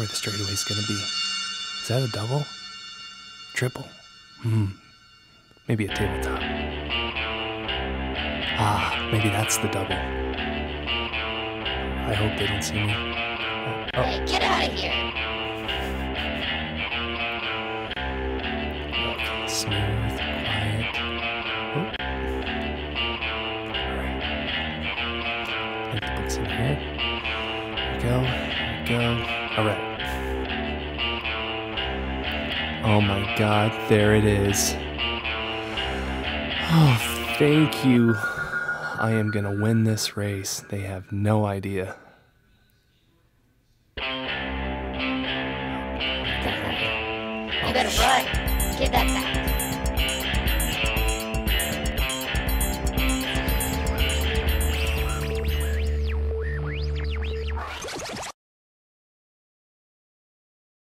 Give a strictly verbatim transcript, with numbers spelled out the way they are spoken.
the straightaway's gonna be. Is that a double? Triple? Hmm. Maybe a tabletop. Ah, maybe that's the double. I hope they don't see me. Oh. Hey, get out of here! Okay, smooth, quiet. Oh. Alright. Get the books in here. There we go. There we go. Alright. Oh my god, there it is. Oh, thank you. I am gonna win this race. They have no idea. You better run. Get that